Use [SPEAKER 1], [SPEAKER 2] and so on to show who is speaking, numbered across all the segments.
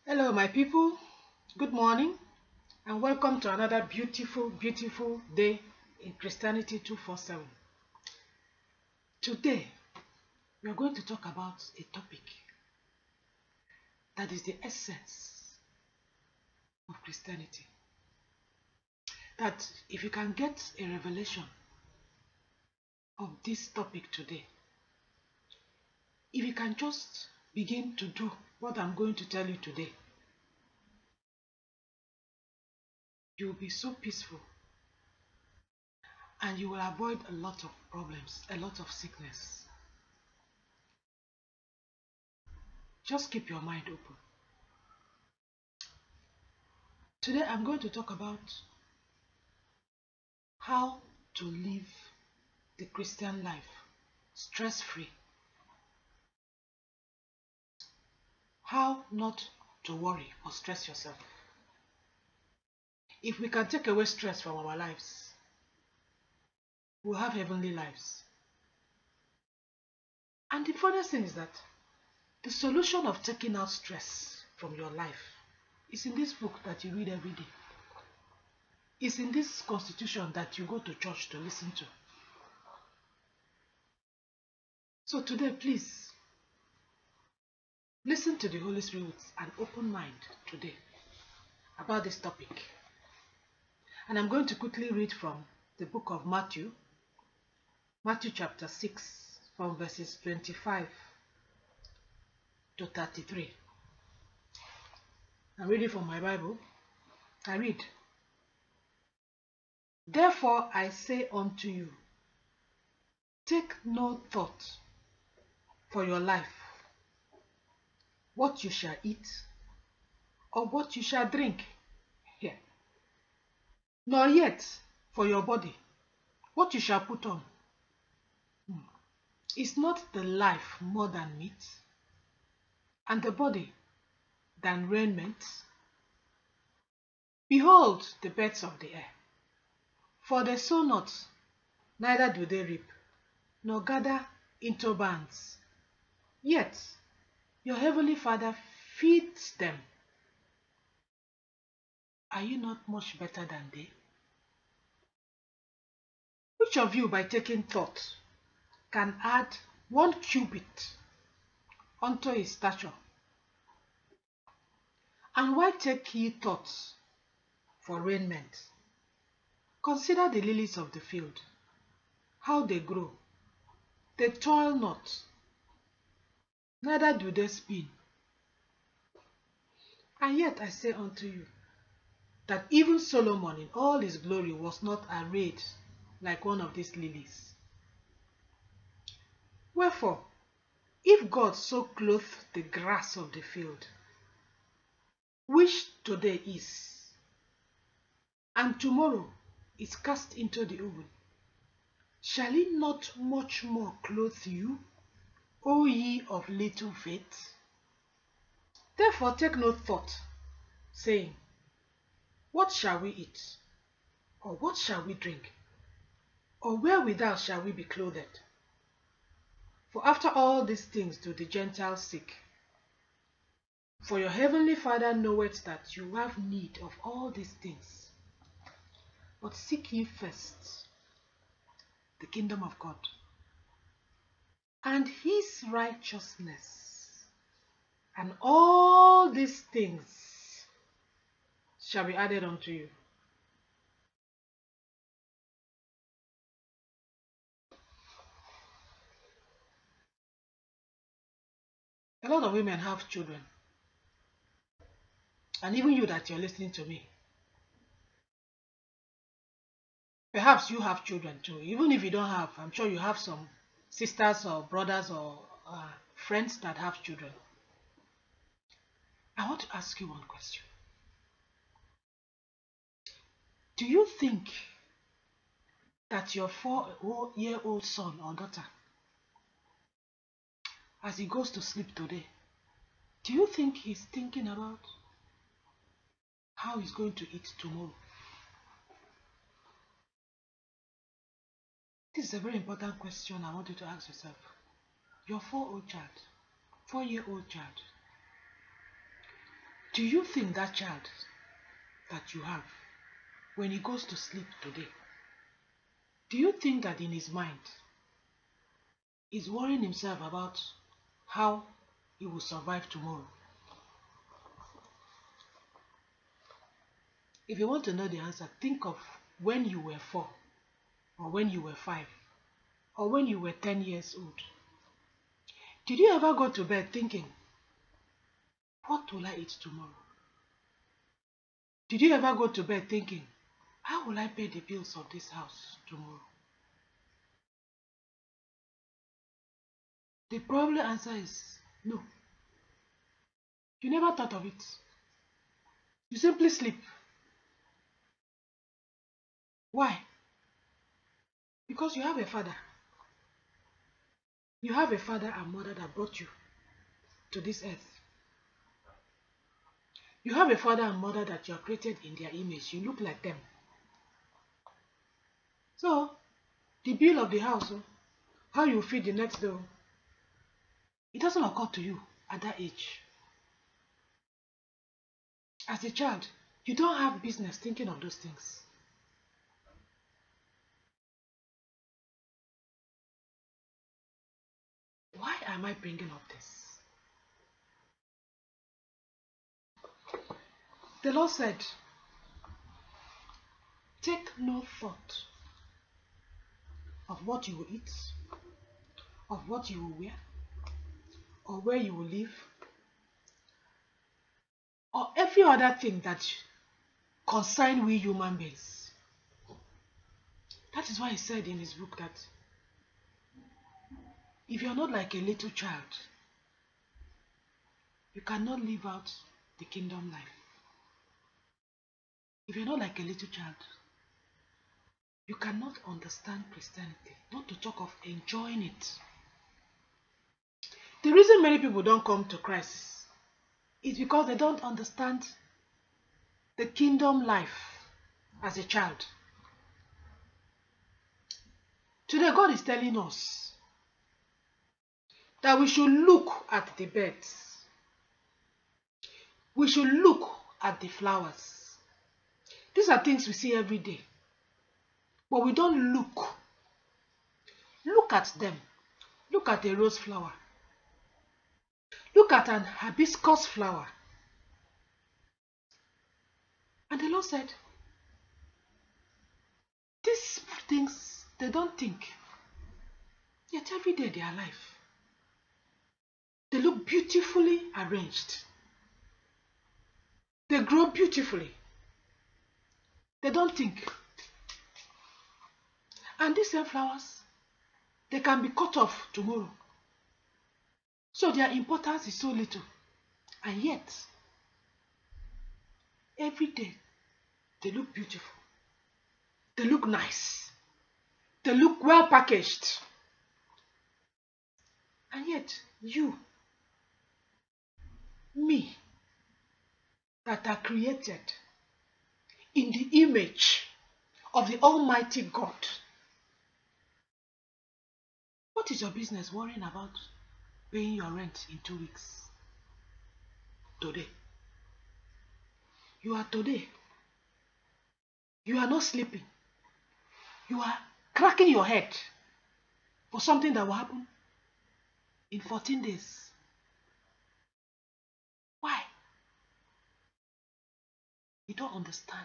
[SPEAKER 1] Hello, my people. Good morning, and welcome to another beautiful day in Christianity 247. Today, we are going to talk about a topic that is the essence of Christianity. That if you can get a revelation of this topic today, if you can just begin to do what I'm going to tell you today, you will be so peaceful and you will avoid a lot of problems, a lot of sickness. Just keep your mind open. Today I'm going to talk about how to live the Christian life stress-free. How not to worry or stress yourself. If we can take away stress from our lives, we'll have heavenly lives. And the funniest thing is that the solution of taking out stress from your life is in this book that you read every day. It's in this constitution that you go to church to listen to. So today, please, listen to the Holy Spirit with an open mind today about this topic. And I'm going to quickly read from the book of Matthew chapter 6, from verses 25 to 33. I'm reading from my Bible. I read, "Therefore I say unto you, take no thought for your life, what you shall eat, or what you shall drink, here, nor yet for your body, what you shall put on. Is not the life more than meat, and the body than raiment? Behold the birds of the air, for they sow not, neither do they reap, nor gather into barns, yet your heavenly Father feeds them. Are you not much better than they? Which of you, by taking thought, can add 1 cubit unto his stature? And why take ye thought for raiment? Consider the lilies of the field, how they grow. They toil not, neither do they spin. And yet I say unto you, that even Solomon in all his glory was not arrayed like one of these lilies. Wherefore, if God so clothe the grass of the field, which today is, and tomorrow is cast into the oven, shall he not much more clothe you, O ye of little faith? Therefore take no thought, saying, what shall we eat? Or what shall we drink? Or wherewithal shall we be clothed? For after all these things do the Gentiles seek. For your heavenly Father knoweth that you have need of all these things. But seek ye first the kingdom of God, and his righteousness, and all these things shall be added unto you." A lot of women have children, and even you that you're listening to me, perhaps you have children too. Even if you don't have, I'm sure you have some sisters or brothers or friends that have children. I want to ask you one question. Do you think that your 4-year-old son or daughter, as he goes to sleep today, do you think he's thinking about how he's going to eat tomorrow? This is a very important question I want you to ask yourself. Your 4-year-old child, Do you think that child that you have, when he goes to sleep today, do you think that in his mind, he's worrying himself about how he will survive tomorrow? If you want to know the answer, think of when you were 4, or when you were 5, or when you were 10 years old. Did you ever go to bed thinking, what will I eat tomorrow? Did you ever go to bed thinking, how will I pay the bills of this house tomorrow? The probable answer is no. You never thought of it. You simply sleep. Why? Because you have a father. You have a father and mother that brought you to this earth. You have a father and mother that you are created in their image. You look like them. So, the bill of the house, how you feed the next day, it doesn't occur to you at that age. As a child, you don't have business thinking of those things. Why am I bringing up this? The Lord said, take no thought of what you will eat, of what you will wear, or where you will live, or every other thing that concern we human beings. That is why he said in his book that if you are not like a little child, you cannot live out the kingdom life. If you are not like a little child, you cannot understand Christianity, not to talk of enjoying it. The reason many people don't come to Christ is because they don't understand the kingdom life as a child. Today, God is telling us that we should look at the birds. We should look at the flowers. These are things we see every day. But we don't look. Look at them. Look at a rose flower. Look at an hibiscus flower. And the Lord said, these things, they don't think. Yet every day they are alive. They look beautifully arranged. They grow beautifully. They don't think. And these same flowers, they can be cut off tomorrow. So their importance is so little. And yet, every day, they look beautiful. They look nice. They look well packaged. And yet, you, me, that are created in the image of the Almighty God, what is your business worrying about paying your rent in 2 weeks? Today. You are today. You are not sleeping. You are cracking your head for something that will happen in 14 days. Why? You don't understand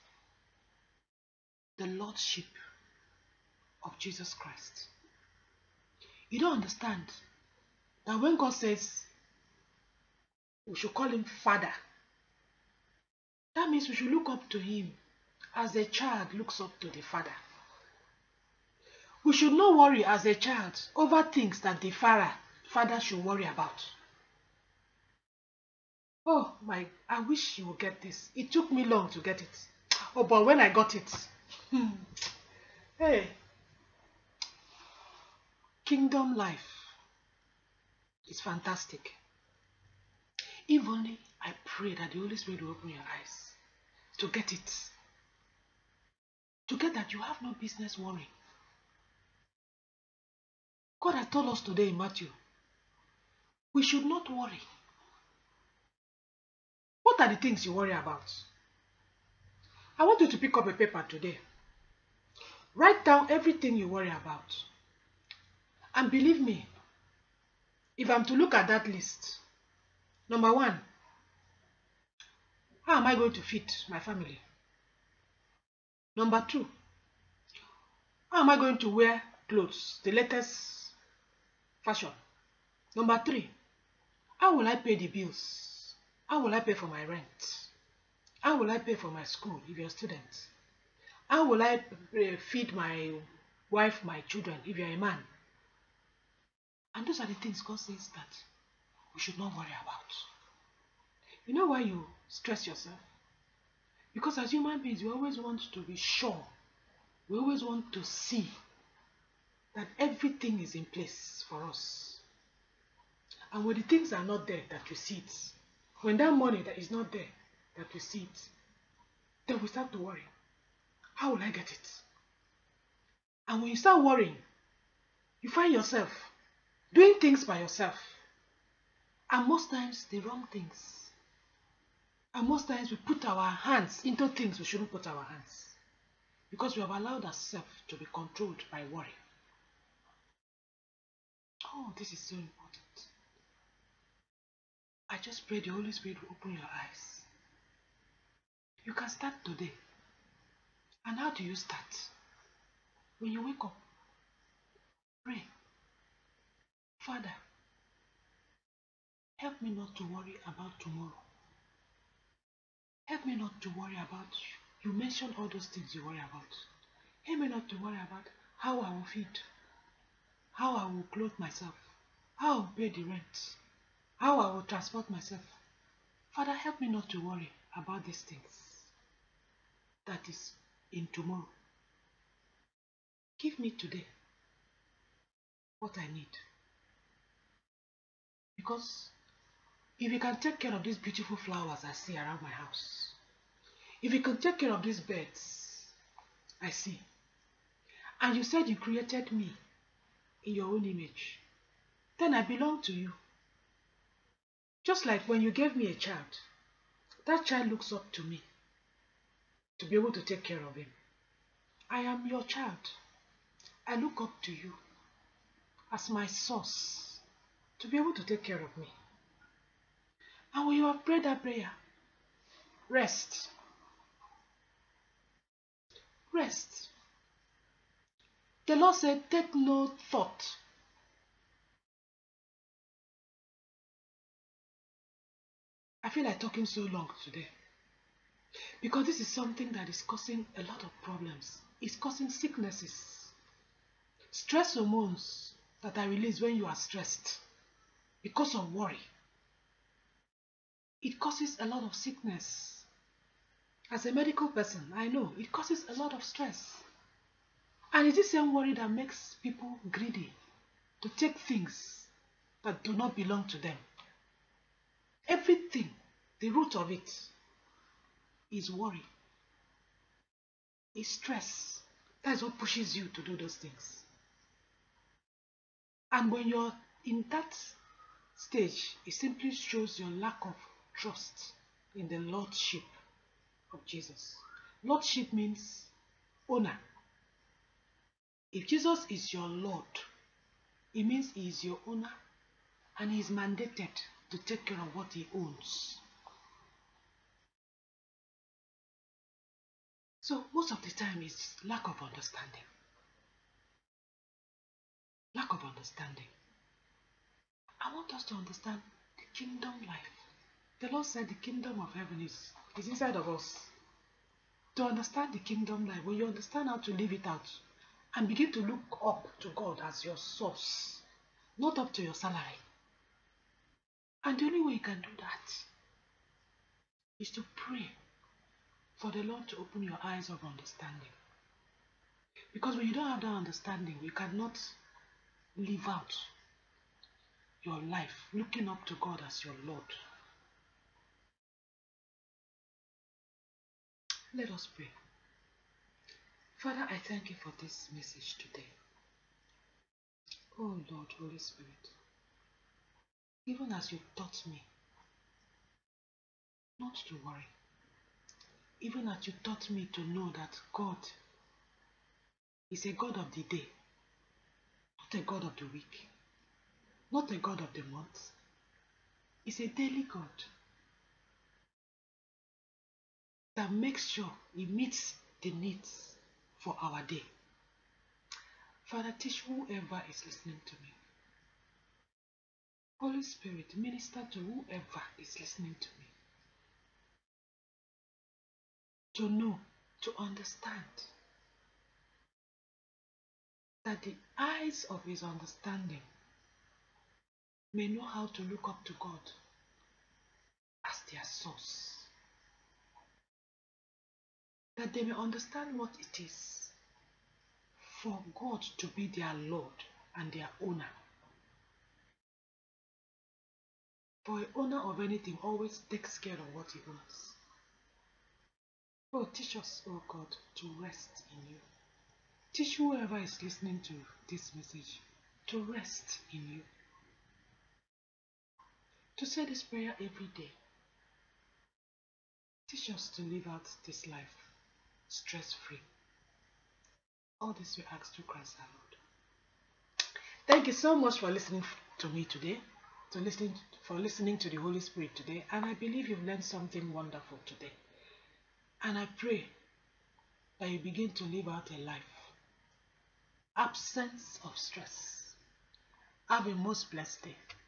[SPEAKER 1] the Lordship of Jesus Christ. You don't understand that when God says we should call him Father, that means we should look up to him as a child looks up to the Father. We should not worry as a child over things that the Father should worry about. Oh my, I wish you would get this. It took me long to get it. Oh, but when I got it, hey, kingdom life is fantastic. If only I pray that the Holy Spirit will open your eyes to get it. To get that you have no business worrying. God has told us today in Matthew, we should not worry. What are the things you worry about? I want you to pick up a paper today. Write down everything you worry about. And believe me, if I'm to look at that list, number one, how am I going to feed my family? Number two, how am I going to wear clothes, the latest fashion? Number three, how will I pay the bills? How will I pay for my rent? How will I pay for my school if you're a student? How will I feed my wife, my children if you're a man? And those are the things God says that we should not worry about. You know why you stress yourself? Because as human beings, we always want to be sure. We always want to see that everything is in place for us. And when the things are not there, that you see it. When that money that is not there, that you see it, then we start to worry. How will I get it? And when you start worrying, you find yourself doing things by yourself. And most times, the wrong things. And most times, we put our hands into things we shouldn't put our hands. Because we have allowed ourselves to be controlled by worry. Oh, this is so important. I just pray the Holy Spirit will open your eyes. You can start today. And how do you start? When you wake up, pray. Father, help me not to worry about tomorrow. Help me not to worry about you. You mentioned all those things you worry about. Help me not to worry about how I will feed, how I will clothe myself, how I will pay the rent, how I will transport myself. Father, help me not to worry about these things that is in tomorrow. Give me today what I need. Because if you can take care of these beautiful flowers I see around my house, if you can take care of these birds I see, and you said you created me in your own image, then I belong to you. Just like when you gave me a child, that child looks up to me to be able to take care of him. I am your child. I look up to you as my source to be able to take care of me. And when you have prayed that prayer, rest. Rest. The Lord said, take no thought. I feel like talking so long today. Because this is something that is causing a lot of problems. It's causing sicknesses. Stress hormones that are released when you are stressed because of worry. It causes a lot of sickness. As a medical person, I know it causes a lot of stress. And it's the same worry that makes people greedy to take things that do not belong to them. Everything, the root of it, is worry, is stress. That's what pushes you to do those things. And when you're in that stage, it simply shows your lack of trust in the Lordship of Jesus. Lordship means owner. If Jesus is your Lord, it means he is your owner and he is mandated to take care of what he owns. So most of the time it's lack of understanding. Lack of understanding. I want us to understand the kingdom life. The Lord said the kingdom of heaven is inside of us. To understand the kingdom life, when you understand how to live it out and begin to look up to God as your source, not up to your salary. And the only way you can do that is to pray for the Lord to open your eyes of understanding. Because when you don't have that understanding, you cannot live out your life looking up to God as your Lord. Let us pray. Father, I thank you for this message today. Oh Lord, Holy Spirit, even as you taught me, not to worry. Even as you taught me to know that God is a God of the day, not a God of the week, not a God of the month. He's a daily God that makes sure He meets the needs for our day. Father, teach whoever is listening to me. Holy Spirit, minister to whoever is listening to me. To know, to understand, that the eyes of his understanding may know how to look up to God as their source. That they may understand what it is for God to be their Lord and their owner. For an owner of anything always takes care of what he owns. Oh, teach us, oh God, to rest in you. Teach whoever is listening to this message to rest in you. To say this prayer every day. Teach us to live out this life stress-free. All this we ask through Christ our Lord. Thank you so much for listening to me today, for listening to the Holy Spirit today, and I believe you've learned something wonderful today. And I pray that you begin to live out a life absence of stress. Have a most blessed day.